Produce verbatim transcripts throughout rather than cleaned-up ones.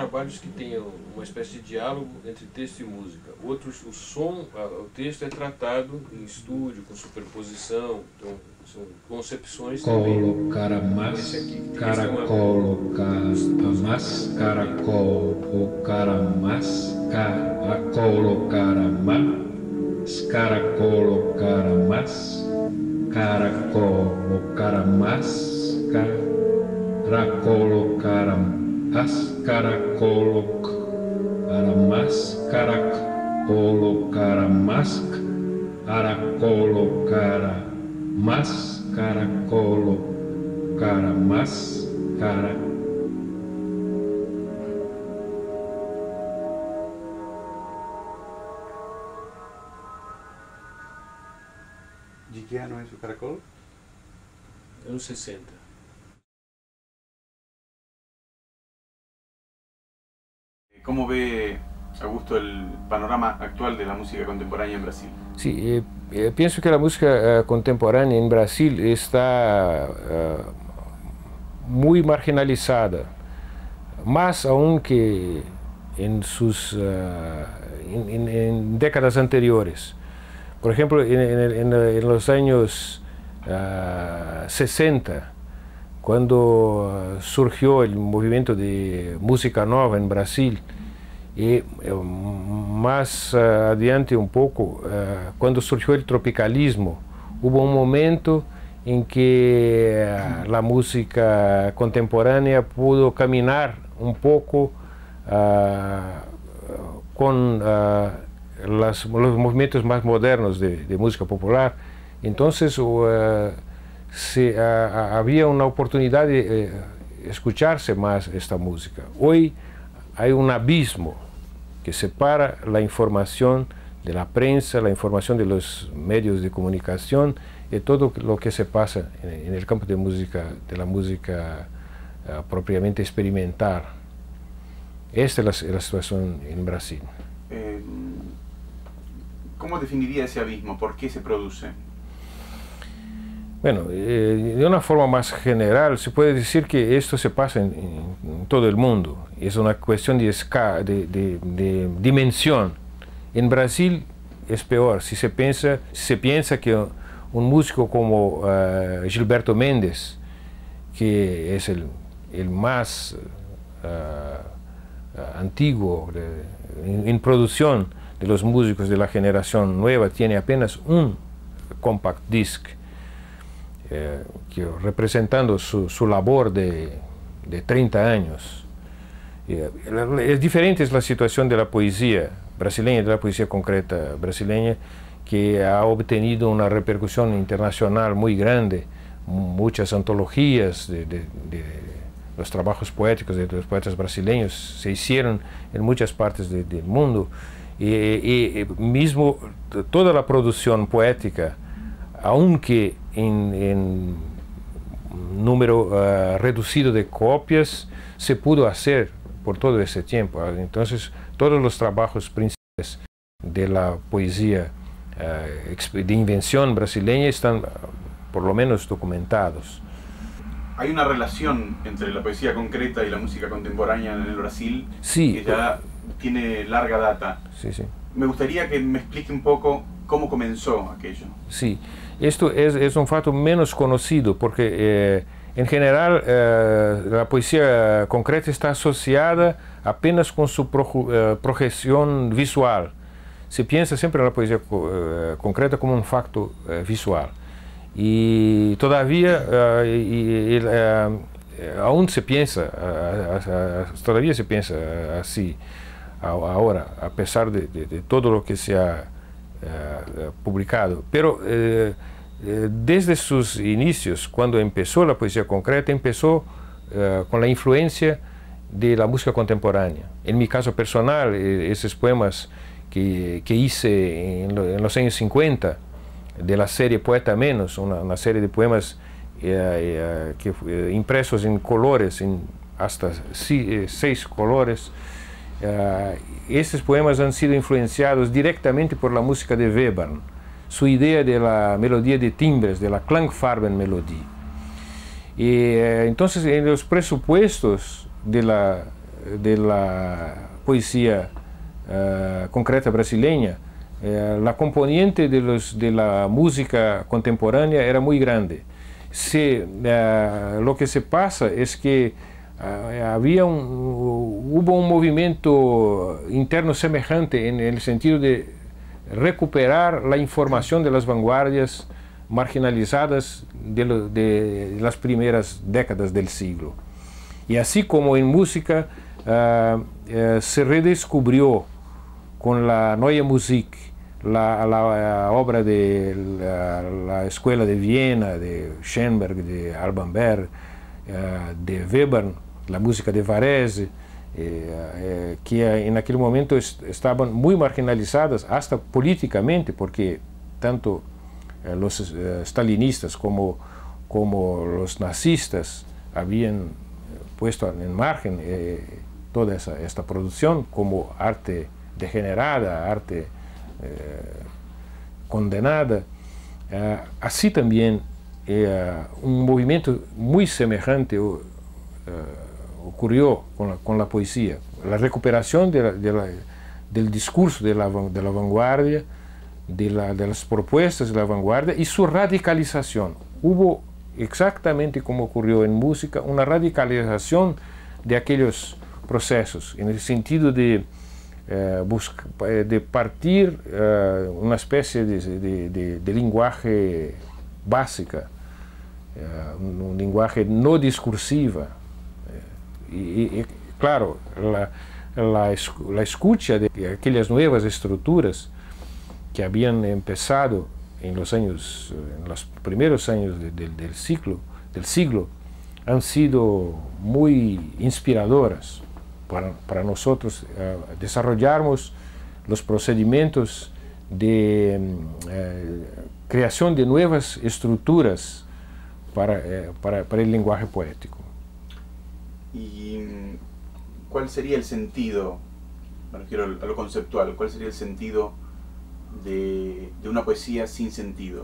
trabalhos que têm uma espécie de diálogo entre texto e música. Outros, o som, o texto é tratado em estúdio, com superposição, então são concepções também. Colocar a máscara, colocar a máscara, colocar a máscara, colocar a máscara, colocar a máscara, colocar a máscara, colocar a máscara, colocar a máscara, colocar a máscara, colocar a máscara, colocar a máscara. ¿De qué año es o caracol? Anos sesenta. ¿Cómo ve Augusto el panorama actual de la música contemporánea en Brasil? Sí, eh, eh, pienso que la música eh, contemporánea en Brasil está eh, muy marginalizada, más aún que en sus uh, en, en, en décadas anteriores. Por ejemplo, en, en, en los años uh, sesenta, cuando uh, surgió el movimiento de música nueva en Brasil, y uh, más uh, adiante un poco, uh, cuando surgió el tropicalismo, hubo un momento en que uh, la música contemporánea pudo caminar un poco uh, con uh, las, los movimientos más modernos de, de música popular. Entonces uh, se, uh, había una oportunidad de uh, escucharse más esta música. Hoy hay un abismo que separa la información de la prensa, la información de los medios de comunicación y todo lo que se pasa en, en el campo de música, de la música uh, propiamente experimental. Esta es la, la situación en Brasil. Eh, ¿Cómo definiría ese abismo? ¿Por qué se produce? Bueno, eh, de una forma más general se puede decir que esto se pasa en, en, en todo el mundo. Es una cuestión de, esca de, de, de dimensión. En Brasil es peor. Si se piensa, si se piensa que un músico como uh, Gilberto Méndez, que es el, el más uh, uh, antiguo de, en, en producción de los músicos de la generación nueva, tiene apenas un compact disc, Eh, que, representando su, su labor de, de treinta años. Eh, es diferente es la situación de la poesía brasileña, de la poesía concreta brasileña, que ha obtenido una repercusión internacional muy grande, muchas antologías de, de, de los trabajos poéticos de los poetas brasileños se hicieron en muchas partes de, del mundo, y, y, y mismo toda la producción poética, aunque en, en número uh, reducido de copias, se pudo hacer por todo ese tiempo. Entonces, todos los trabajos principales de la poesía uh, de invención brasileña están uh, por lo menos documentados. ¿Hay una relación entre la poesía concreta y la música contemporánea en el Brasil? Sí. Que ya tiene larga data. Sí, sí. Me gustaría que me explique un poco cómo comenzó aquello. Sí, esto es, es un fato menos conocido porque eh, en general eh, la poesía concreta está asociada apenas con su pro, eh, projeción visual. Se piensa siempre en la poesía eh, concreta como un facto eh, visual. Y todavía, eh, y, y, eh, aún se piensa, eh, todavía se piensa así ahora, a pesar de, de, de todo lo que se ha Uh, publicado, pero uh, uh, desde sus inicios, cuando empezó la poesía concreta, empezó uh, con la influencia de la música contemporánea. En mi caso personal, eh, esos poemas que, que hice en, lo, en los años cincuenta, de la serie Poeta Menos, una, una serie de poemas uh, uh, que, uh, impresos en colores, en hasta si, uh, seis colores. Uh, estos poemas han sido influenciados directamente por la música de Webern, su idea de la melodía de timbres, de la Klangfarbenmelodie. Y uh, entonces en los presupuestos de la de la poesía uh, concreta brasileña, uh, la componente de, los, de la música contemporánea era muy grande. Se, uh, lo que se pasa es que uh, había un, hubo un movimiento interno semejante en el sentido de recuperar la información de las vanguardias marginalizadas de, lo, de las primeras décadas del siglo. Y así como en música uh, uh, se redescubrió con la Neue Musik, la, la, la obra de la, la Escuela de Viena, de Schoenberg, de Alban Berg, uh, de Webern, la música de Varese, eh, eh, que en aquel momento est estaban muy marginalizadas hasta políticamente, porque tanto eh, los eh, stalinistas como, como los nazistas habían puesto en margen eh, toda esa, esta producción como arte degenerada, arte eh, condenada. Eh, así también eh, un movimiento muy semejante eh, ocurrió con la, con la poesía, la recuperación de la, de la, del discurso de la, de la vanguardia, de, la, de las propuestas de la vanguardia y su radicalización. Hubo exactamente como ocurrió en música, una radicalización de aquellos procesos, en el sentido de, eh, busca, de partir eh, una especie de, de, de, de lenguaje básica, eh, un, un lenguaje no discursiva. Eh, y, y, claro, la, la, la escucha de aquellas nuevas estructuras que habían empezado en los años, en los primeros años de, de, del, siglo, del siglo, han sido muy inspiradoras para, para nosotros uh, desarrollarmos los procedimientos de uh, creación de nuevas estructuras para, uh, para, para el lenguaje poético. ¿Y cuál sería el sentido, me refiero a lo conceptual, cuál sería el sentido De, de una poesía sin sentido?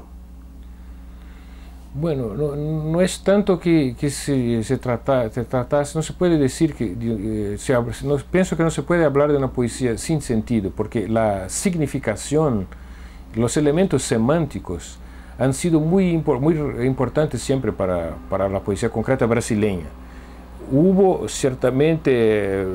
Bueno, no, no es tanto que, que se, se, trata, se tratase, no se puede decir que, eh, se, no, pienso que no se puede hablar de una poesía sin sentido, porque la significación, los elementos semánticos han sido muy, muy importantes siempre para, para la poesía concreta brasileña. Hubo ciertamente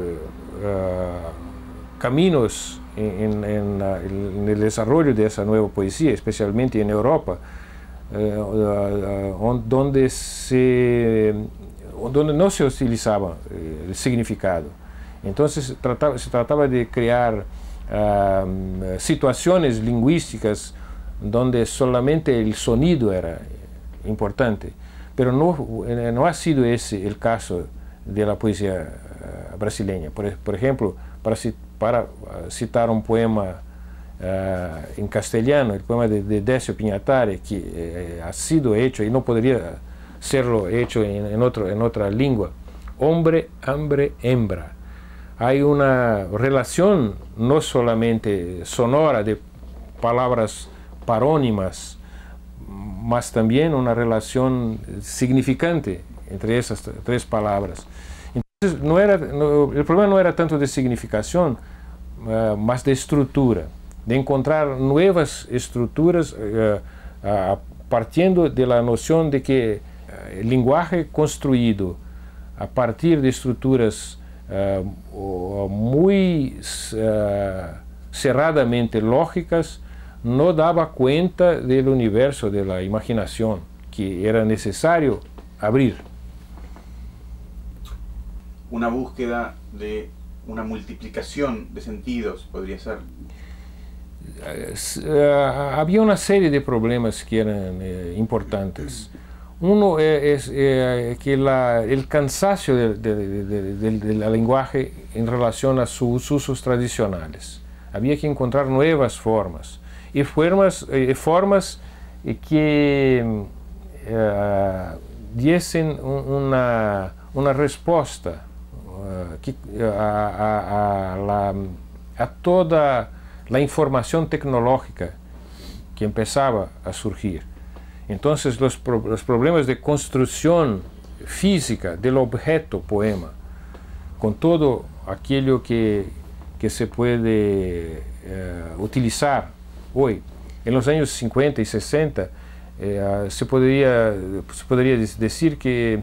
uh, caminos En, en, en el desarrollo de esa nueva poesía, especialmente en Europa, eh, uh, uh, donde, se, donde no se utilizaba eh, el significado. Entonces trataba, se trataba de crear uh, situaciones lingüísticas donde solamente el sonido era importante, pero no, no ha sido ese el caso de la poesía uh, brasileña. Por, por ejemplo, para citar para citar un poema uh, en castellano, el poema de, de Décio Pignatari, que eh, ha sido hecho y no podría serlo hecho en, en, otro, en otra lengua. Hombre, hambre, hembra. Hay una relación no solamente sonora de palabras parónimas, mas también una relación significante entre esas tres palabras. Entonces, no era, no, el problema no era tanto de significación, uh, más de estructura, de encontrar nuevas estructuras uh, uh, partiendo de la noción de que uh, el lenguaje construido a partir de estructuras uh, muy uh, cerradamente lógicas no daba cuenta del universo de la imaginación que era necesario abrir. Una búsqueda de una multiplicación de sentidos, podría ser. Uh, había una serie de problemas que eran eh, importantes. Uno es eh, que la, el cansancio de, de, de, de, del lenguaje en relación a sus usos tradicionales. Había que encontrar nuevas formas, y formas, eh, formas que eh, diesen una, una respuesta A, a, a, la, a toda la información tecnológica que empezaba a surgir. Entonces los, pro, los problemas de construcción física del objeto poema, con todo aquello que, que se puede eh, utilizar hoy. En los años cincuenta y sesenta eh, se, podría, se podría decir que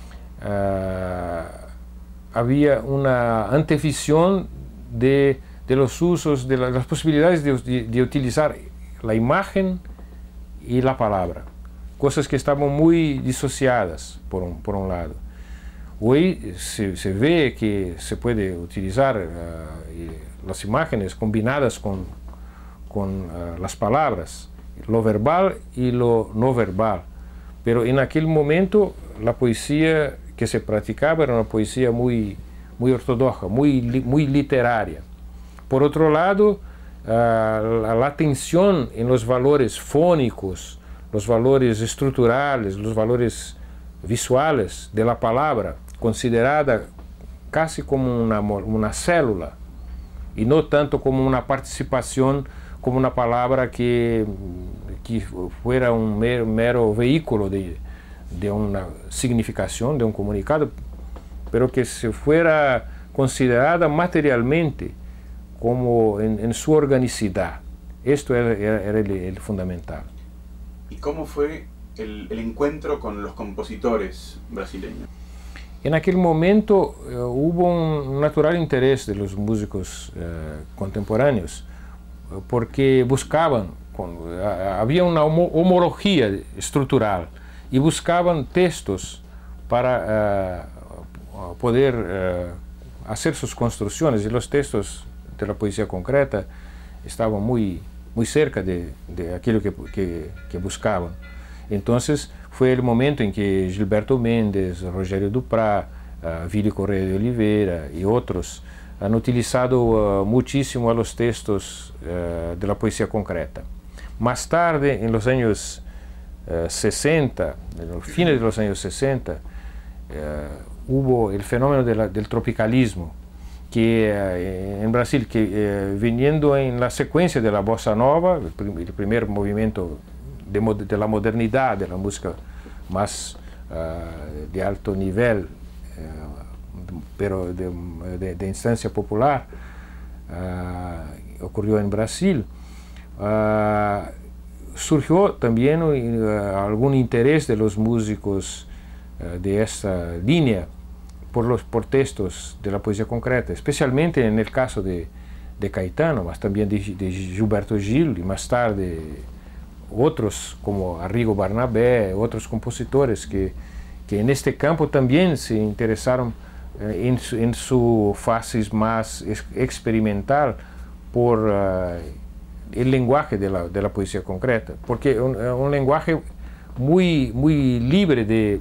uh, había una antevisión de, de los usos, de la, las posibilidades de, de, de utilizar la imagen y la palabra, cosas que estaban muy disociadas por un, por un lado. Hoy se, se ve que se puede utilizar uh, las imágenes combinadas con, con uh, las palabras, lo verbal y lo no verbal, pero en aquel momento la poesía que se practicaba era una poesía muy, muy ortodoxa, muy, muy literaria. Por otro lado, uh, la, la atención en los valores fónicos, los valores estructurales, los valores visuales de la palabra, considerada casi como una, una célula, y no tanto como una participación, como una palabra que, que fuera un mero, mero vehículo de, de una significación, de un comunicado, pero que se fuera considerada materialmente como en, en su organicidad. Esto era, era, era el, el fundamental. ¿Y cómo fue el, el encuentro con los compositores brasileños? En aquel momento uh, hubo un natural interés de los músicos uh, contemporáneos, uh, porque buscaban, con, uh, había una homo homología estructural, y buscaban textos para uh, poder uh, hacer sus construcciones, y los textos de la poesía concreta estaban muy, muy cerca de, de aquello que, que, que buscaban. Entonces fue el momento en que Gilberto Mendes, Rogério Duprat, uh, Vili Correa de Oliveira y otros han utilizado uh, muchísimo a los textos uh, de la poesía concreta. Más tarde, en los años uh, sesenta, en los fines de los años sesenta, uh, hubo el fenómeno de la, del tropicalismo, que uh, en Brasil, que uh, viniendo en la secuencia de la bossa nova, el, prim el primer movimiento De, de la modernidad, de la música más uh, de alto nivel, uh, pero de, de, de instancia popular, uh, ocurrió en Brasil. Uh, surgió también uh, algún interés de los músicos uh, de esta línea por los por textos de la poesía concreta, especialmente en el caso de, de Caetano, mas también de, de Gilberto Gil y más tarde otros como Arrigo Barnabé, otros compositores que, que en este campo también se interesaron eh, en, su, en su fase más experimental por uh, el lenguaje de la, de la poesía concreta, porque un, un lenguaje muy, muy libre de,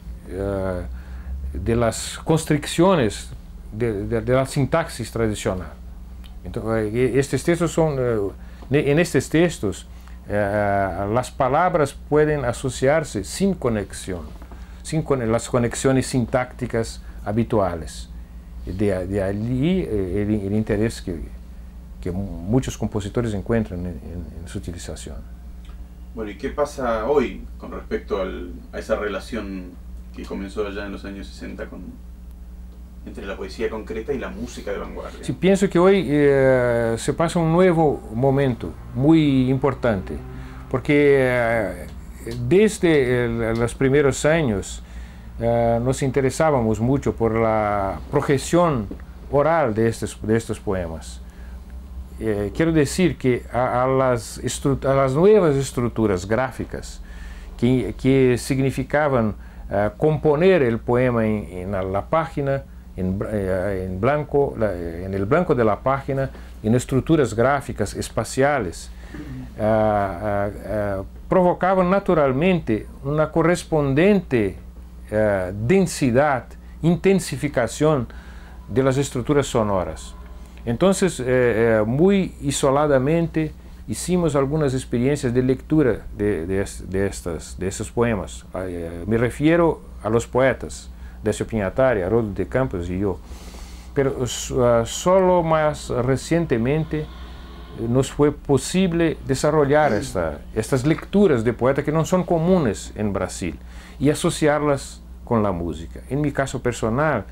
uh, de las constricciones de, de, de la sintaxis tradicional. Entonces, estos textos son, uh, en estos textos, Uh, las palabras pueden asociarse sin conexión, sin con las conexiones sintácticas habituales. De, de allí eh, el, el interés que, que muchos compositores encuentran en, en, en su utilización. Bueno, ¿y qué pasa hoy con respecto al, a esa relación que comenzó allá en los años sesenta con, entre la poesía concreta y la música de vanguardia? Sí, pienso que hoy eh, se pasa un nuevo momento muy importante, porque eh, desde el, los primeros años eh, nos interesábamos mucho por la projeción oral de estos, de estos poemas. Eh, quiero decir que a, a, las a las nuevas estructuras gráficas que, que significaban uh, componer el poema en, en la, la página, En, en, blanco, en el blanco de la página, en estructuras gráficas espaciales, uh, uh, uh, provocaban naturalmente una correspondiente uh, densidad, intensificación de las estructuras sonoras. Entonces, uh, uh, muy isoladamente, hicimos algunas experiencias de lectura de, de, de, estas, de estos poemas. Uh, me refiero a los poetas, Décio Pinhatari, Haroldo de Campos y yo. Pero uh, solo más recientemente nos fue posible desarrollar esta, estas lecturas de poeta que no son comunes en Brasil y asociarlas con la música. En mi caso personal,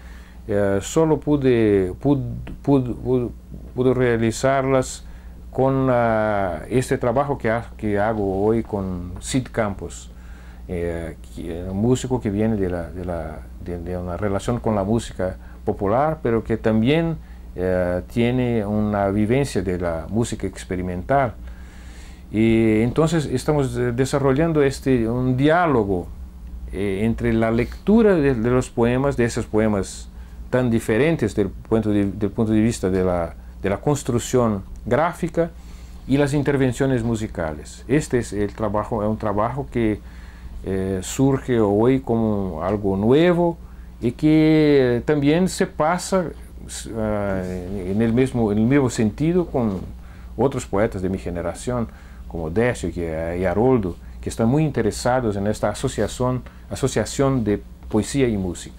eh, solo pude, pude, pude, pude, pude realizarlas con uh, este trabajo que, ha, que hago hoy con Cid Campos, eh, que, un músico que viene de, la, de, la, de, de una relación con la música popular, pero que también eh, tiene una vivencia de la música experimental. Y entonces estamos desarrollando este, un diálogo eh, entre la lectura de, de los poemas, de esos poemas tan diferentes del punto de, del punto de vista de la, de la construcción gráfica, y las intervenciones musicales. Este es el trabajo, es un trabajo que eh, surge hoy como algo nuevo y que también se pasa uh, en, el mismo, en el mismo sentido con otros poetas de mi generación, como Décio y Haroldo, que están muy interesados en esta asociación, asociación de poesía y música.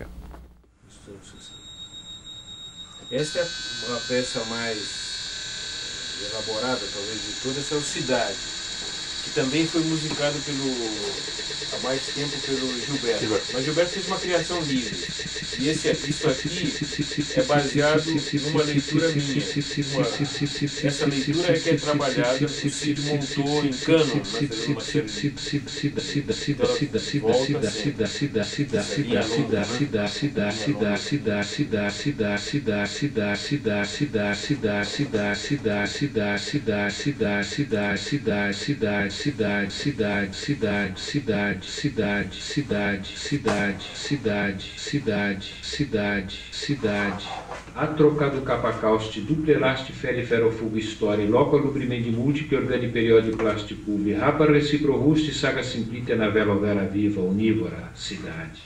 Esta es una pieza más elaborada, talvez, de toda essa Cidade, que também foi musicado pelo, há mais tempo pelo Gilberto. Gilberto. Mas Gilberto fez uma criação livre. E esse, isso aqui é baseado numa leitura minha. Uma, essa leitura é que é trabalhada, o Cid montou em cânon, mas uma série cidade, cidade, cidade, cidade, cidade, cidade, cidade, cidade, cidade, cidade, cidade, cidade, cidade, cidade, cidade, cidade, cidade. A trocado capacauste, duplelaste fere ferofugo história, loco alubrimente multi que organi periodi plasti pulve, rapa reciproruste saga simplite na vela vela viva, unívora, cidade.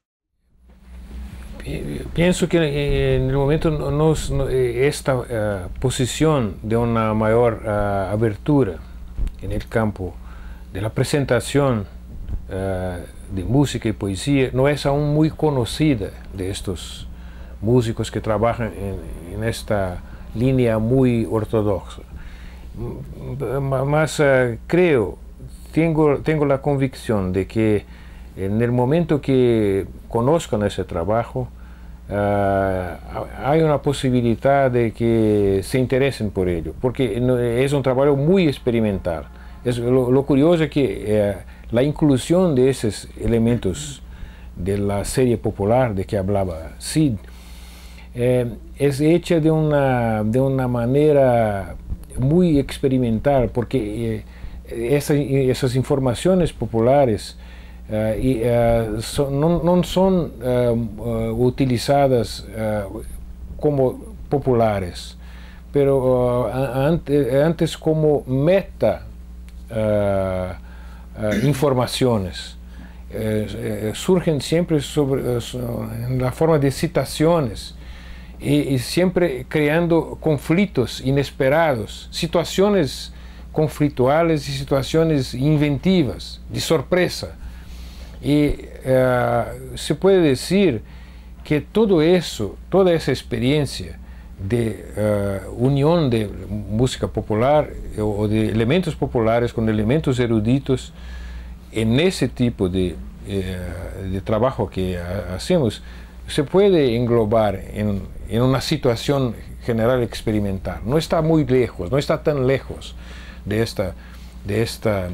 Pienso que en el momento nos, esta uh, posición de una mayor uh, abertura en el campo de la presentación uh, de música y poesía no es aún muy conocida de estos músicos que trabajan en, en esta línea muy ortodoxa. Mas uh, creo, tengo, tengo la convicción de que en el momento que conozcan ese trabajo, uh, hay una posibilidad de que se interesen por ello, porque es un trabajo muy experimental. Es, lo, lo curioso es que uh, la inclusión de esos elementos de la serie popular de que hablaba Cid eh, es hecha de una, de una manera muy experimental, porque eh, esa, esas informaciones populares Uh, y, uh, so, no, no son uh, uh, utilizadas uh, como populares, pero uh, antes, antes como meta uh, uh, informaciones. Uh, uh, surgen siempre sobre, uh, en la forma de citaciones y, y siempre creando conflictos inesperados, situaciones conflictuales y situaciones inventivas, de sorpresa. Y uh, se puede decir que todo eso, toda esa experiencia de uh, unión de música popular o, o de elementos populares con elementos eruditos en ese tipo de, uh, de trabajo que uh, hacemos, se puede englobar en, en una situación general experimental. No está muy lejos, no está tan lejos de, esta, de, esta,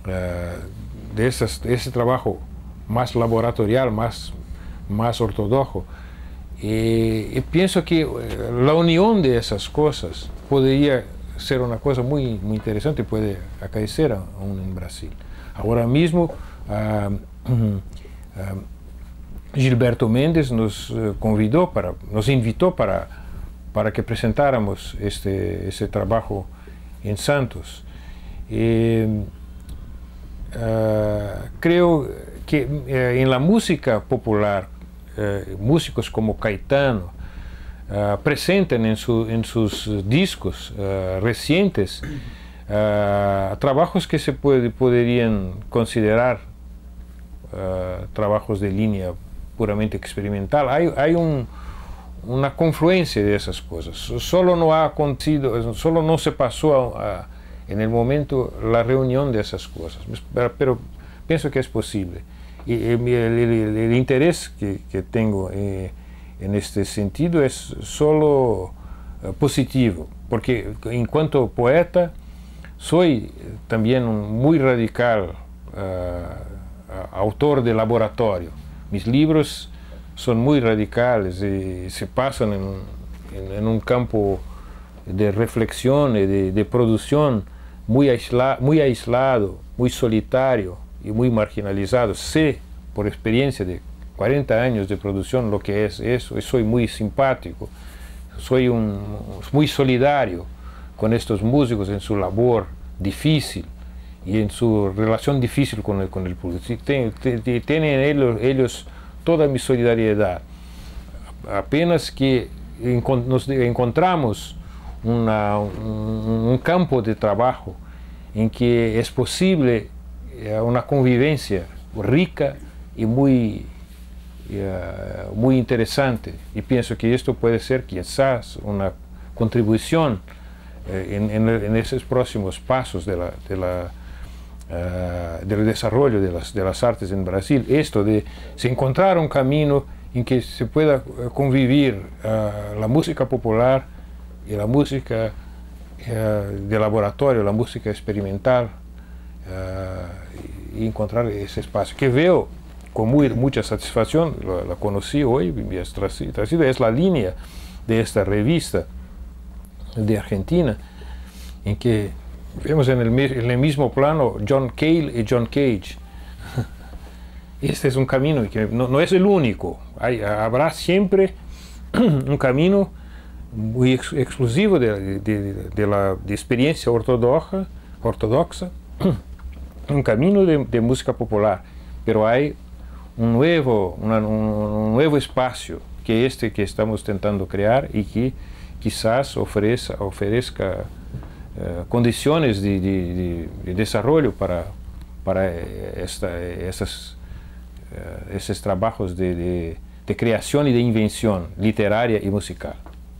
uh, de, esas, de ese trabajo más laboratorial, más, más ortodoxo. Y, y pienso que la unión de esas cosas podría ser una cosa muy, muy interesante, puede acontecer aún en Brasil. Ahora mismo uh, uh, Gilberto Mendes nos convidó, para, nos invitó para, para que presentáramos este, este trabajo en Santos. Y, uh, creo que eh, en la música popular, eh, músicos como Caetano uh, presentan en, su, en sus discos uh, recientes uh, trabajos que se puede, podrían considerar uh, trabajos de línea puramente experimental. Hay, hay un, una confluencia de esas cosas. Solo no ha acontecido, solo no se pasó a, a, en el momento la reunión de esas cosas, pero, pero pienso que es posible. Y el, el, el, el interés que, que tengo eh, en este sentido es solo uh, positivo, porque en cuanto poeta soy también un muy radical uh, autor de laboratorio. Mis libros son muy radicales y se pasan en, en, en un campo de reflexión y de, de producción muy, aisla, muy aislado, muy solitario y muy marginalizado. Sé por experiencia de cuarenta años de producción lo que es eso, y soy muy simpático, soy un, muy solidario con estos músicos en su labor difícil y en su relación difícil con el, con el público. Tienen ellos, ellos toda mi solidaridad. Apenas que nos encontramos una, un, un campo de trabajo en que es posible una convivencia rica y muy, uh, muy interesante. Y pienso que esto puede ser quizás una contribución eh, en, en, en esos próximos pasos de la, de la, uh, del desarrollo de las, de las artes en Brasil. Esto de se encontrar un camino en que se pueda convivir uh, la música popular y la música uh, de laboratorio, la música experimental, uh, y encontrar ese espacio que veo con muy, mucha satisfacción. La, la conocí hoy, me has traído, es la línea de esta revista de Argentina, en que vemos en el, en el mismo plano John Cale y John Cage. Este es un camino que no, no es el único. Hay, habrá siempre un camino muy ex, exclusivo de, de, de la de experiencia ortodoxa, ortodoxa un camino de, de música popular, pero hay un nuevo, una, un, un nuevo espacio que este que estamos tentando crear y que quizás ofrezca, ofrezca uh, condiciones de, de, de, de desarrollo para, para esta, estas, uh, estos trabajos de, de, de creación y de invención literaria y musical.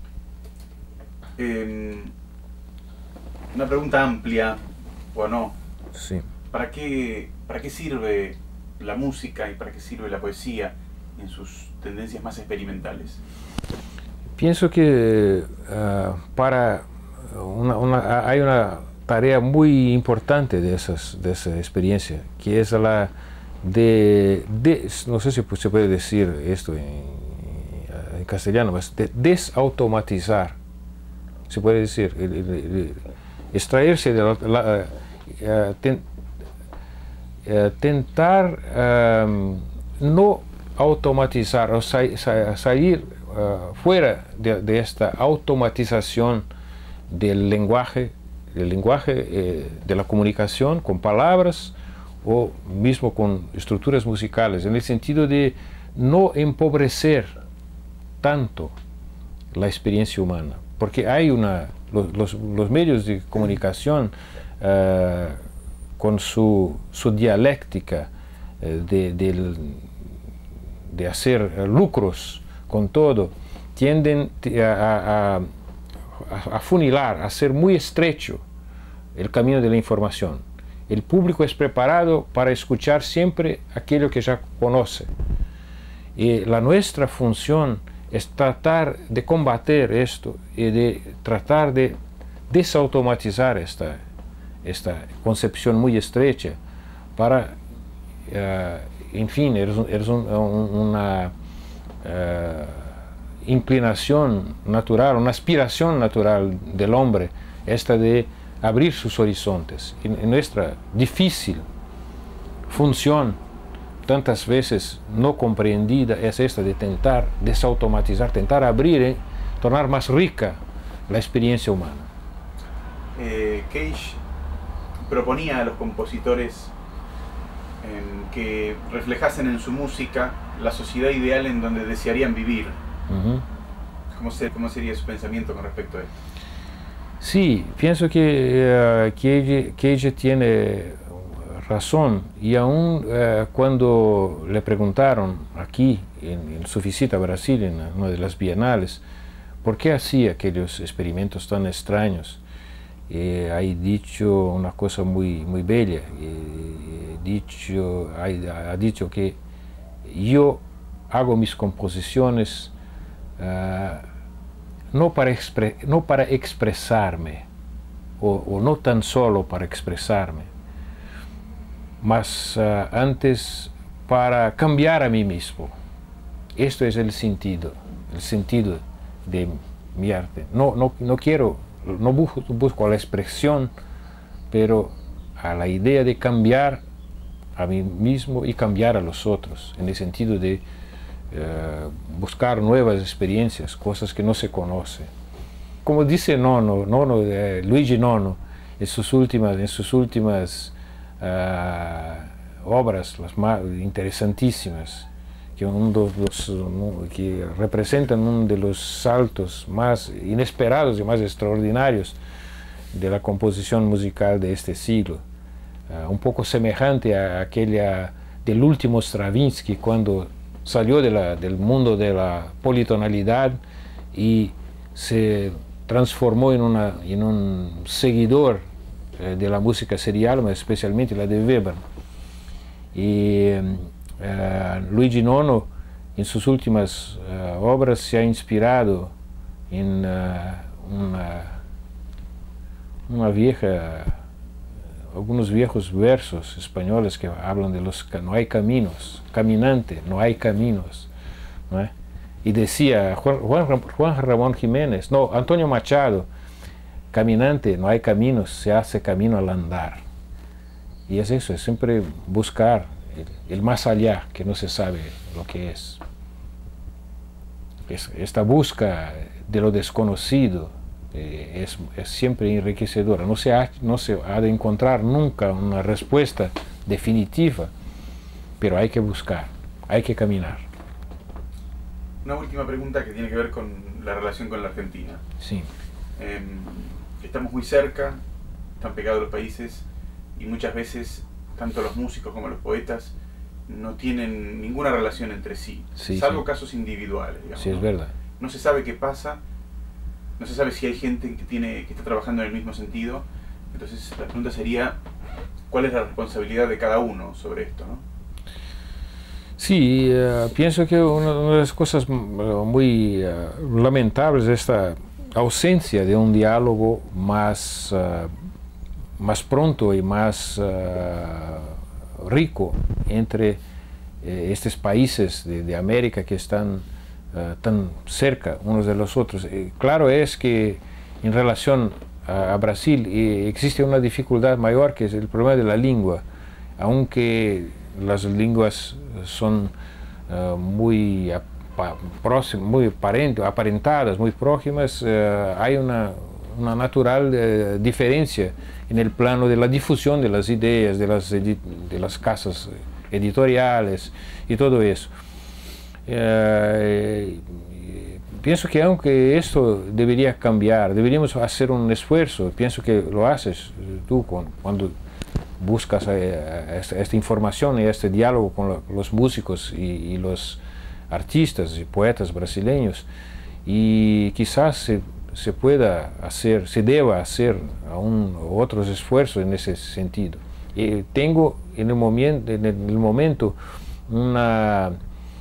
Eh, una pregunta amplia, ¿o no? Sí. ¿Para qué, ¿Para qué sirve la música y para qué sirve la poesía en sus tendencias más experimentales? Pienso que uh, para una, una, hay una tarea muy importante de, esas, de esa experiencia, que es la de, de no sé si se puede decir esto en, en castellano, pero de desautomatizar, se puede decir, el, el, el, extraerse de la, la uh, ten, uh, tentar um, no automatizar o sa, sa, salir uh, fuera de, de esta automatización del lenguaje, del lenguaje eh, de la comunicación con palabras o mismo con estructuras musicales, en el sentido de no empobrecer tanto la experiencia humana, porque hay una, los, los, los medios de comunicación uh, con su, su dialéctica uh, de, de, de hacer uh, lucros con todo, tienden a, a, a funilar, a ser muy estrecho el camino de la información. El público es preparado para escuchar siempre aquello que ya conoce. Y la nuestra función es tratar de combater esto y de tratar de desautomatizar esta, esta concepción muy estrecha para, uh, en fin, es, es un, un, una uh, inclinación natural, una aspiración natural del hombre, esta de abrir sus horizontes. Y nuestra difícil función, tantas veces no comprendida, es esta de tentar desautomatizar, tentar abrir, eh, tornar más rica la experiencia humana. Eh, Cage proponía a los compositores eh, que reflejasen en su música la sociedad ideal en donde desearían vivir. Uh-huh. ¿Cómo, ser, ¿Cómo sería su pensamiento con respecto a esto? Sí, pienso que uh, Cage, Cage tiene razón, y aún uh, cuando le preguntaron aquí en, en su visita a Brasil, en una de las bienales, por qué hacía aquellos experimentos tan extraños, eh, ha dicho una cosa muy, muy bella, eh, dicho, ha, ha dicho que yo hago mis composiciones uh, no, para expre no para expresarme, o, o no tan solo para expresarme, mas uh, antes para cambiar a mí mismo. Esto es el sentido, el sentido de mi arte. No, no, no quiero, no busco, busco la expresión, pero a la idea de cambiar a mí mismo y cambiar a los otros, en el sentido de uh, buscar nuevas experiencias, cosas que no se conocen. Como dice Nono, Nono eh, Luigi Nono, en sus últimas, en sus últimas uh, obras, las más interesantísimas, que, uno de los, que representan uno de los saltos más inesperados y más extraordinarios de la composición musical de este siglo. Uh, un poco semejante a aquella del último Stravinsky, cuando salió de la, del mundo de la politonalidad y se transformó en, una, en un seguidor eh, de la música serial, especialmente la de Weber. Y uh, Luigi Nono, en sus últimas uh, obras, se ha inspirado en uh, una, una vieja, algunos viejos versos españoles que hablan de los no hay caminos, caminante, no hay caminos, ¿no es? Y decía Juan, Juan, Juan Ramón Jiménez, no, Antonio Machado, caminante, no hay caminos, se hace camino al andar. Y es eso, es siempre buscar el, el más allá, que no se sabe lo que es. es esta busca de lo desconocido eh, es, es siempre enriquecedora. No se, ha, no se ha de encontrar nunca una respuesta definitiva, pero hay que buscar, hay que caminar. Una última pregunta que tiene que ver con la relación con la Argentina. Sí. Eh, estamos muy cerca, están pegados los países, y muchas veces tanto los músicos como los poetas no tienen ninguna relación entre sí, sí salvo sí. casos individuales, digamos. Sí, es verdad. No se sabe qué pasa, no se sabe si hay gente que, tiene, que está trabajando en el mismo sentido. Entonces la pregunta sería, ¿cuál es la responsabilidad de cada uno sobre esto, ¿no? Sí, uh, pienso que una, una de las cosas muy uh, lamentables es esta ausencia de un diálogo más, uh, más pronto y más uh, rico entre eh, estos países de, de América que están uh, tan cerca unos de los otros. Eh, claro es que en relación a, a Brasil eh, existe una dificultad mayor, que es el problema de la lengua, aunque las lenguas son uh, muy, próximas, muy aparent, aparentadas, muy próximas, uh, hay una, una natural uh, diferencia en el plano de la difusión de las ideas, de las, edi de las casas editoriales y todo eso. Uh, pienso que aunque esto debería cambiar, deberíamos hacer un esfuerzo, pienso que lo haces tú con, cuando buscas esta, esta información y este diálogo con lo, los músicos y, y los artistas y poetas brasileños, y quizás se, se pueda hacer, se deba hacer aún otros esfuerzos en ese sentido. Y tengo en el momento, en el momento una,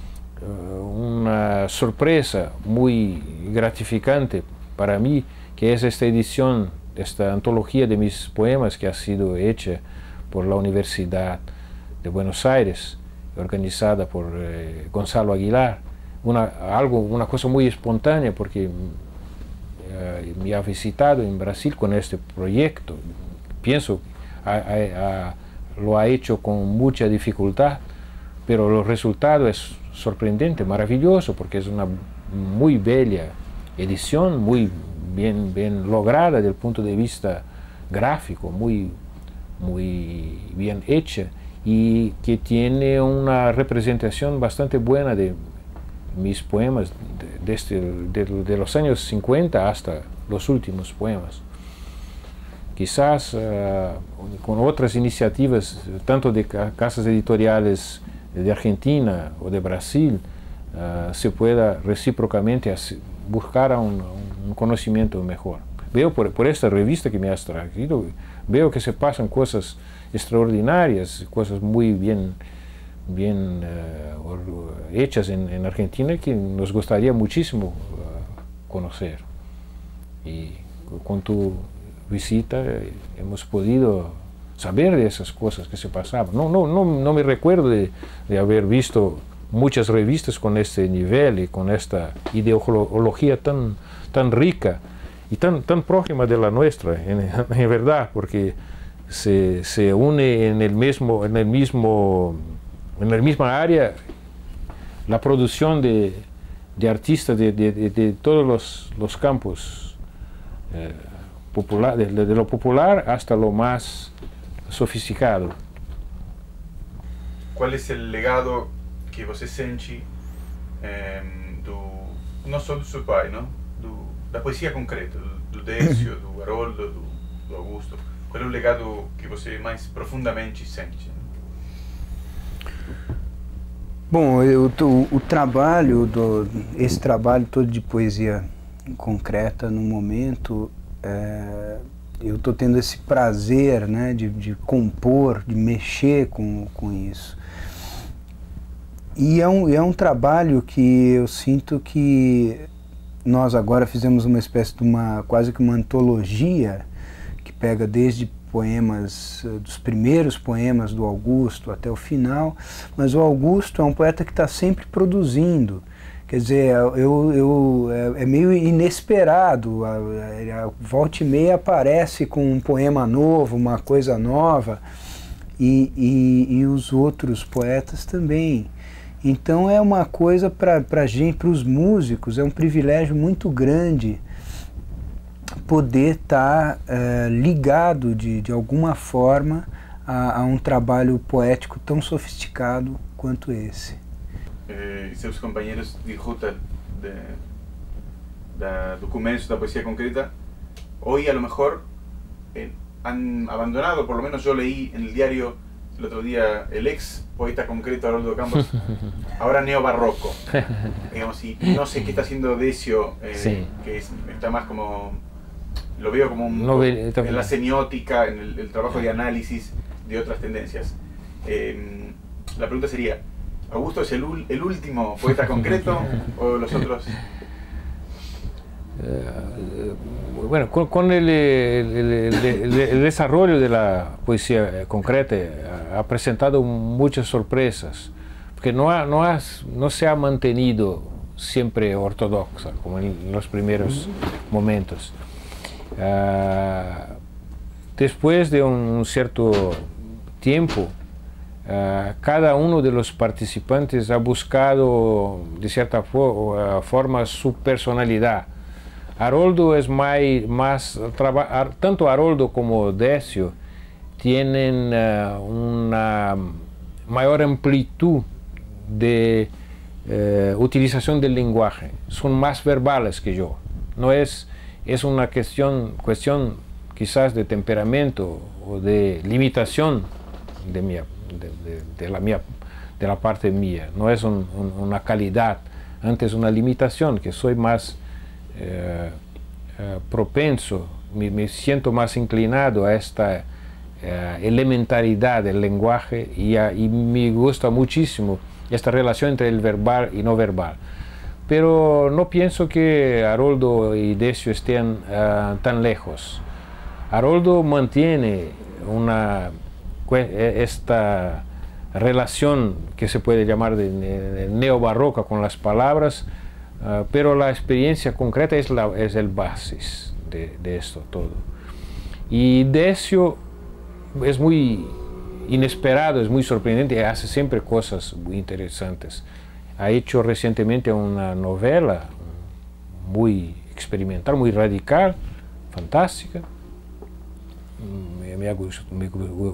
una sorpresa muy gratificante para mí, que es esta edición, esta antología de mis poemas que ha sido hecha por la Universidad de Buenos Aires, organizada por eh, Gonzalo Aguilar, una, algo, una cosa muy espontánea, porque eh, me ha visitado en Brasil con este proyecto. Pienso que lo ha hecho con mucha dificultad, pero el resultado es sorprendente, maravilloso, porque es una muy bella edición, muy bien, bien lograda desde el punto de vista gráfico, muy muy bien hecha, y que tiene una representación bastante buena de mis poemas desde de, de, de los años cincuenta hasta los últimos poemas. Quizás uh, con otras iniciativas, tanto de casas editoriales de Argentina o de Brasil, uh, se pueda recíprocamente buscar un, un conocimiento mejor. Veo por, por esta revista que me has traído, veo que se pasan cosas extraordinarias, cosas muy bien, bien uh, hechas en, en Argentina que nos gustaría muchísimo uh, conocer. Y con tu visita eh, hemos podido saber de esas cosas que se pasaban. No, no, no, no me recuerdo de, de haber visto muchas revistas con este nivel y con esta ideología tan, tan rica y tan, tan próxima de la nuestra, en, en verdad, porque se, se une en el mismo, en el mismo, en la misma área la producción de, de artistas de, de, de, de todos los, los campos, eh, popular, de, de lo popular hasta lo más sofisticado. ¿Cuál es el legado que você sente eh, do, não só do seu pai, não? Do, da poesia concreta, do, do Décio, do Haroldo, do, do Augusto? Qual é o legado que você mais profundamente sente? Bom, eu tô, o trabalho, do, esse trabalho todo de poesia concreta no momento, é, eu estou tendo esse prazer, né, de, de compor, de mexer com, com isso. E é um, é um trabalho que eu sinto que nós agora fizemos uma espécie de uma, quase que uma antologia, que pega desde poemas, dos primeiros poemas do Augusto até o final, mas o Augusto é um poeta que está sempre produzindo. Quer dizer, eu, eu, é, é meio inesperado, a, a, a volta e meia aparece com um poema novo, uma coisa nova, e, e, e os outros poetas também. Então é uma coisa para a gente, para os músicos, é um privilégio muito grande poder estar é, ligado de, de alguma forma a, a um trabalho poético tão sofisticado quanto esse. Eh, seus companheiros de ruta de, da, do começo da poesía concreta, hoy a lo mejor eh, han abandonado, por lo menos yo leí en el diario el otro día, el ex poeta concreto Haroldo Campos, ahora neobarroco, digamos, y no sé qué está haciendo Décio, eh, sí. que es, está más como, lo veo como un, no, en la semiótica, en el, el trabajo de análisis de otras tendencias. Eh, la pregunta sería, ¿Augusto es el, el último poeta concreto o los otros? Uh, bueno, con, con el, el, el, el, el desarrollo de la poesía concreta ha presentado muchas sorpresas, porque no, ha, no, ha, no se ha mantenido siempre ortodoxa, como en los primeros momentos. Uh, después de un cierto tiempo, Uh, cada uno de los participantes ha buscado de cierta fo uh, forma su personalidad. Haroldo es más, más tanto Haroldo como Décio tienen uh, una mayor amplitud de uh, utilización del lenguaje, son más verbales que yo. No es, es una cuestión, cuestión quizás de temperamento o de limitación de mi De, de, de, la mía, de la parte mía, no es un, un, una calidad, antes una limitación, que soy más eh, eh, propenso, me, me siento más inclinado a esta eh, elementaridad del lenguaje y, a, y me gusta muchísimo esta relación entre el verbal y no verbal. Pero no pienso que Haroldo y Décio estén uh, tan lejos. Haroldo mantiene una esta relación que se puede llamar de, de neobarroca con las palabras, uh, pero la experiencia concreta es, la, es el basis de, de esto todo. Y Décio es muy inesperado, es muy sorprendente, hace siempre cosas muy interesantes. Ha hecho recientemente una novela muy experimental, muy radical, fantástica. Me, me, ha gustado, me,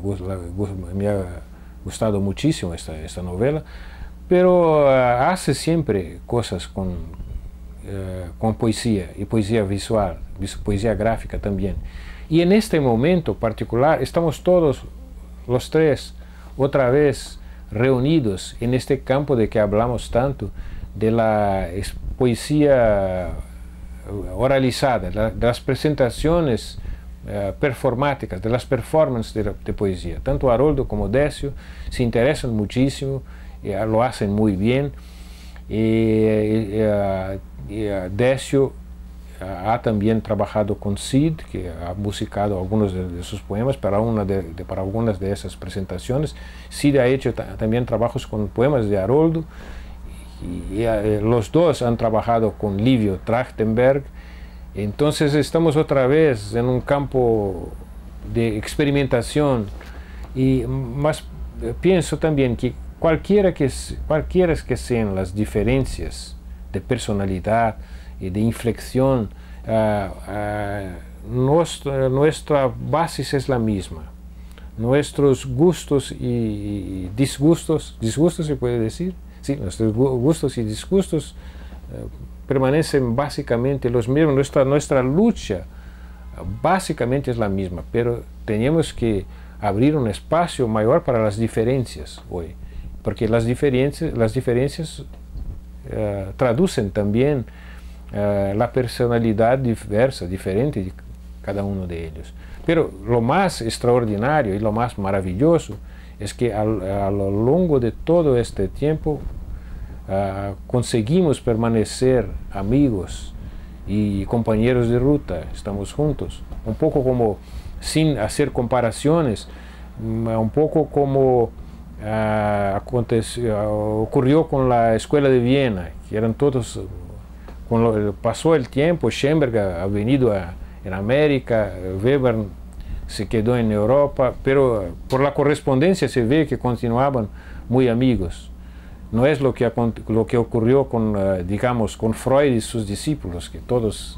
me ha gustado muchísimo esta, esta novela, pero uh, hace siempre cosas con, uh, con poesía, y poesía visual, poesía gráfica también. Y en este momento particular estamos todos los tres otra vez reunidos en este campo de que hablamos tanto, de la poesía oralizada, de, la, de las presentaciones Uh, performáticas, de las performances de, de poesía. Tanto Haroldo como Décio se interesan muchísimo eh, lo hacen muy bien. Y, y, uh, y uh, Décio uh, ha también trabajado con Cid, que ha musicado algunos de, de sus poemas para, una de, de, para algunas de esas presentaciones. Cid ha hecho también trabajos con poemas de Haroldo, y, y uh, los dos han trabajado con Livio Trachtenberg. Entonces estamos otra vez en un campo de experimentación, y más uh, pienso también que Cualquiera que, cualquiera que sean las diferencias de personalidad y de inflexión, uh, uh, nuestra, nuestra base es la misma. Nuestros gustos y, y disgustos, disgustos se puede decir, sí, nuestros gustos y disgustos uh, permanecen básicamente los mismos. Nuestra, nuestra lucha uh, básicamente es la misma, pero tenemos que abrir un espacio mayor para las diferencias hoy. Porque las diferencias, las diferencias uh, traducen también uh, la personalidad diversa, diferente de cada uno de ellos. Pero lo más extraordinario y lo más maravilloso es que a, a lo largo de todo este tiempo uh, conseguimos permanecer amigos y compañeros de ruta, estamos juntos, un poco como, sin hacer comparaciones, un poco como Uh, aconteció, uh, ocurrió con la Escuela de Viena, que eran todos, con lo, pasó el tiempo, Schoenberg ha, ha venido a, en América, Weber se quedó en Europa, pero uh, por la correspondencia se ve que continuaban muy amigos. No es lo que, lo que ocurrió con, uh, digamos, con Freud y sus discípulos, que todos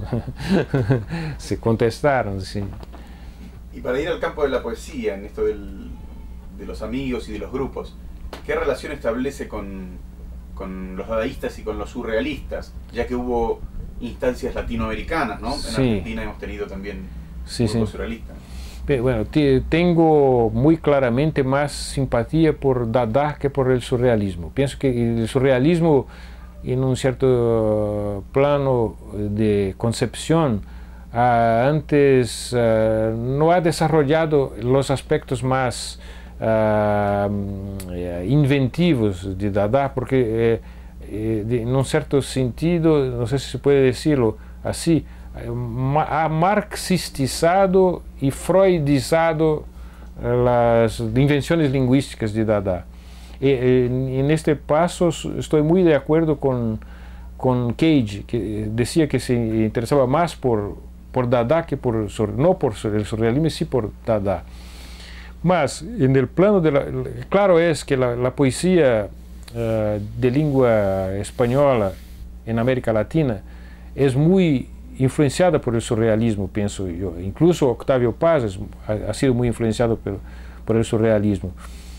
se contestaron. ¿Sí? Y para ir al campo de la poesía, en esto del de los amigos y de los grupos, ¿qué relación establece con, con los dadaístas y con los surrealistas? Ya que hubo instancias latinoamericanas, ¿no? En sí. Argentina hemos tenido también sí, grupos sí. surrealistas. Bueno, tengo muy claramente más simpatía por Dada que por el surrealismo. Pienso que el surrealismo, en un cierto plano de concepción, uh, antes uh, no ha desarrollado los aspectos más Uh, inventivos de Dada, porque eh, eh, de, en un cierto sentido, no sé si se puede decirlo así, ha marxistizado y freudizado las invenciones lingüísticas de Dada. Y, eh, en este paso estoy muy de acuerdo con, con Cage, que decía que se interesaba más por, por Dada que por, no por el surrealismo, sí por Dada. Mas, en el plano de la, claro es que la, la poesía uh, de lengua española en América Latina es muy influenciada por el surrealismo, pienso yo. Incluso Octavio Paz es, ha, ha sido muy influenciado por, por el surrealismo.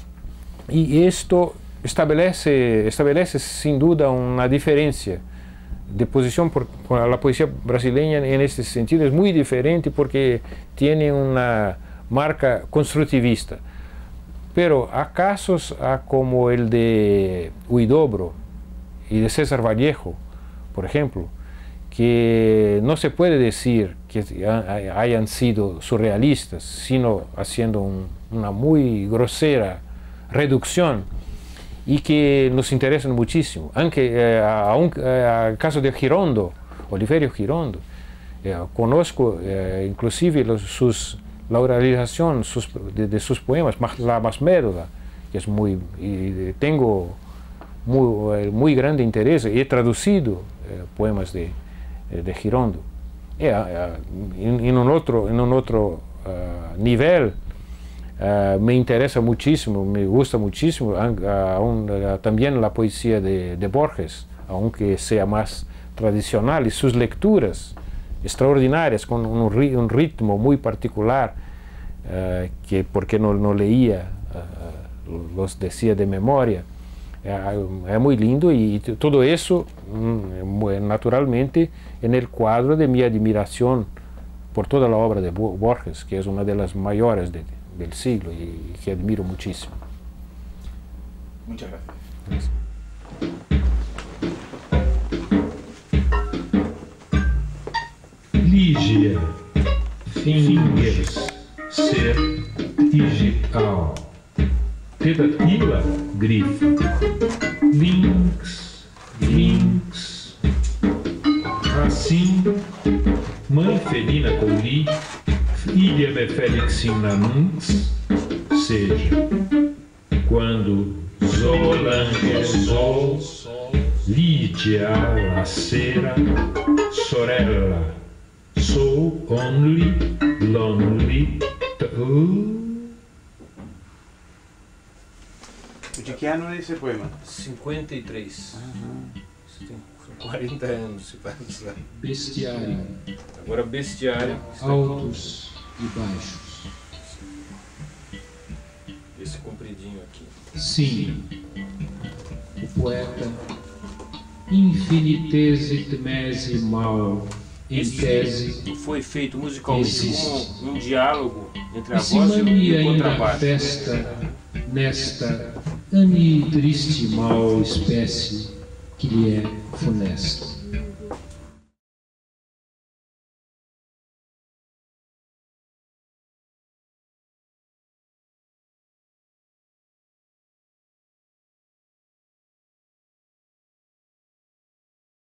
Y esto establece, establece sin duda una diferencia de posición, por, por la poesía brasileña en este sentido es muy diferente porque tiene una marca constructivista, pero a casos a como el de Huidobro y de César Vallejo, por ejemplo, que no se puede decir que hayan sido surrealistas, sino haciendo un, una muy grosera reducción y que nos interesan muchísimo, aunque eh, aun, eh, al caso de Girondo, Oliverio Girondo, eh, conozco eh, inclusive los, sus la oralización sus, de, de sus poemas, La Masmérida, que es muy, y tengo muy, muy grande interés, he traducido eh, poemas de, de Girondo. Eh, eh, en, en un otro, en un otro uh, nivel, uh, me interesa muchísimo, me gusta muchísimo, uh, aún, uh, también la poesía de, de Borges, aunque sea más tradicional, y sus lecturas extraordinarias, con un, un ritmo muy particular, uh, que porque no, no leía, uh, los decía de memoria. Uh, es muy lindo y todo eso, um, naturalmente, en el cuadro de mi admiración por toda la obra de Borges, que es una de las mayores de, del siglo y que admiro muchísimo. Muchas gracias. Lígia, fingers, ser digital, queda ila, grifa. Links, links. Assim, mãe felina coli, filha me felixin nanunx, seja, quando zolan é sol, lidial a cera, sorella, so only, lonely, uh. ¿De qué año es ese poema? cinquenta e três. Uhum. São quarenta anos se passa. Bestiário. Agora bestiário. Altos e baixos. Esse compridinho aqui. Sim, o poeta infinitesimal em tese foi feito musicalmente existe. Como um diálogo entre a e se voz e o ainda contrabaixo. festa nesta anitristimal espécie que lhe é funesta.